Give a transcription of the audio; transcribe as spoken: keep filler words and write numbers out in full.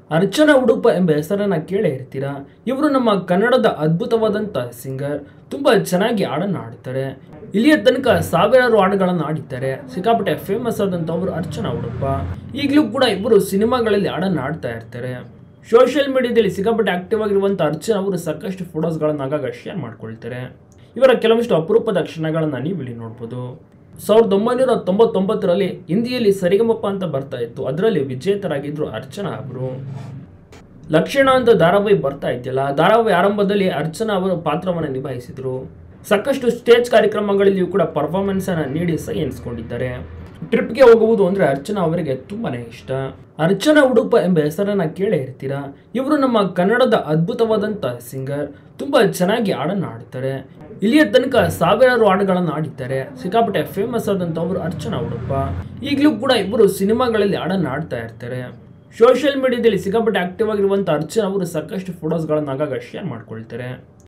ಅರ್ಚನಾ ಉಡುಪ ಎಂಬ ಹೆಸರನ್ನ ಕೇಳೇ ಇರ್ತೀರಾ. ಇವರು ನಮ್ಮ ಕನ್ನಡದ ಅದ್ಭುತವಾದಂಥ ಸಿಂಗರ್. ತುಂಬ ಚೆನ್ನಾಗಿ ಹಾಡನ್ನು ಹಾಡ್ತಾರೆ. ಇಲ್ಲಿಯ ತನಕ ಸಾವಿರಾರು ಹಾಡುಗಳನ್ನು ಹಾಡಿದ್ದಾರೆ. ಸಿಕ್ಕಾಪಟ್ಟೆ ಫೇಮಸ್ ಆದಂಥವ್ರು ಅರ್ಚನಾ ಉಡುಪ. ಈಗಲೂ ಕೂಡ ಇಬ್ಬರು ಸಿನಿಮಾಗಳಲ್ಲಿ ಹಾಡನ್ನು ಹಾಡ್ತಾ ಇರ್ತಾರೆ. ಸೋಷಿಯಲ್ ಮೀಡಿಯಾದಲ್ಲಿ ಸಿಕ್ಕಾಪಟ್ಟೆ ಆಕ್ಟಿವ್ ಆಗಿರುವಂಥ ಅರ್ಚನಾ ಅವರು ಸಾಕಷ್ಟು ಫೋಟೋಸ್ಗಳನ್ನು ಆಗಾಗ ಶೇರ್ ಮಾಡ್ಕೊಳ್ತಾರೆ. ಇವರ ಕೆಲವಷ್ಟು ಅಪರೂಪದ ಕ್ಷಣಗಳನ್ನು ನೀವು ಇಲ್ಲಿ ನೋಡ್ಬೋದು. ಸಾವಿರದ ಒಂಬೈನೂರ ತೊಂಬತ್ತೊಂಬತ್ತರಲ್ಲಿ ಹಿಂದಿಯಲ್ಲಿ ಸರಿಗಮಪ ಅಂತ ಬರ್ತಾ ಇತ್ತು. ಅದರಲ್ಲಿ ವಿಜೇತರಾಗಿದ್ರು ಅರ್ಚನಾ ಅವರು. ಲಕ್ಷಣ ಅಂತ ಧಾರಾವಾಹಿ ಬರ್ತಾ ಇದೆಯಲ್ಲ, ಧಾರಾವಾಹಿ ಆರಂಭದಲ್ಲಿ ಅರ್ಚನಾ ಅವರು ಪಾತ್ರವನ್ನು ನಿಭಾಯಿಸಿದ್ರು. ಸಾಕಷ್ಟು ಸ್ಟೇಜ್ ಕಾರ್ಯಕ್ರಮಗಳಲ್ಲಿಯೂ ಕೂಡ ಪರ್ಫಾರ್ಮೆನ್ಸ್ ಅನ್ನು ನೀಡಿ ಸೈ ಎನಿಸ್ಕೊಂಡಿದ್ದಾರೆ. ಟ್ರಿಪ್ಗೆ ಹೋಗುವುದು ಅಂದರೆ ಅರ್ಚನಾ ಅವರಿಗೆ ತುಂಬಾನೇ ಇಷ್ಟ. ಅರ್ಚನಾ ಉಡುಪ ಎಂಬ ಹೆಸರನ್ನ ಕೇಳೇ ಇರ್ತೀರಾ. ಇವರು ನಮ್ಮ ಕನ್ನಡದ ಅದ್ಭುತವಾದಂಥ ಸಿಂಗರ್. ತುಂಬ ಚೆನ್ನಾಗಿ ಹಾಡನ್ನು ಹಾಡ್ತಾರೆ. ಇಲ್ಲಿಯ ತನಕ ಸಾವಿರಾರು ಹಾಡುಗಳನ್ನು ಹಾಡಿದ್ದಾರೆ. ಸಿಕ್ಕಾಪಟ್ಟೆ ಫೇಮಸ್ ಆದಂಥವ್ರು ಅರ್ಚನಾ ಉಡುಪ. ಈಗಲೂ ಕೂಡ ಇಬ್ಬರು ಸಿನಿಮಾಗಳಲ್ಲಿ ಹಾಡನ್ನು ಹಾಡ್ತಾ ಇರ್ತಾರೆ. ಸೋಷಿಯಲ್ ಮೀಡಿಯಾದಲ್ಲಿ ಸಿಕ್ಕಾಪಟ್ಟೆ ಆಕ್ಟಿವ್ ಆಗಿರುವಂಥ ಅರ್ಚನಾ ಅವರು ಸಾಕಷ್ಟು ಫೋಟೋಸ್ಗಳನ್ನು ಆಗಾಗ ಶೇರ್ ಮಾಡ್ಕೊಳ್ತಾರೆ.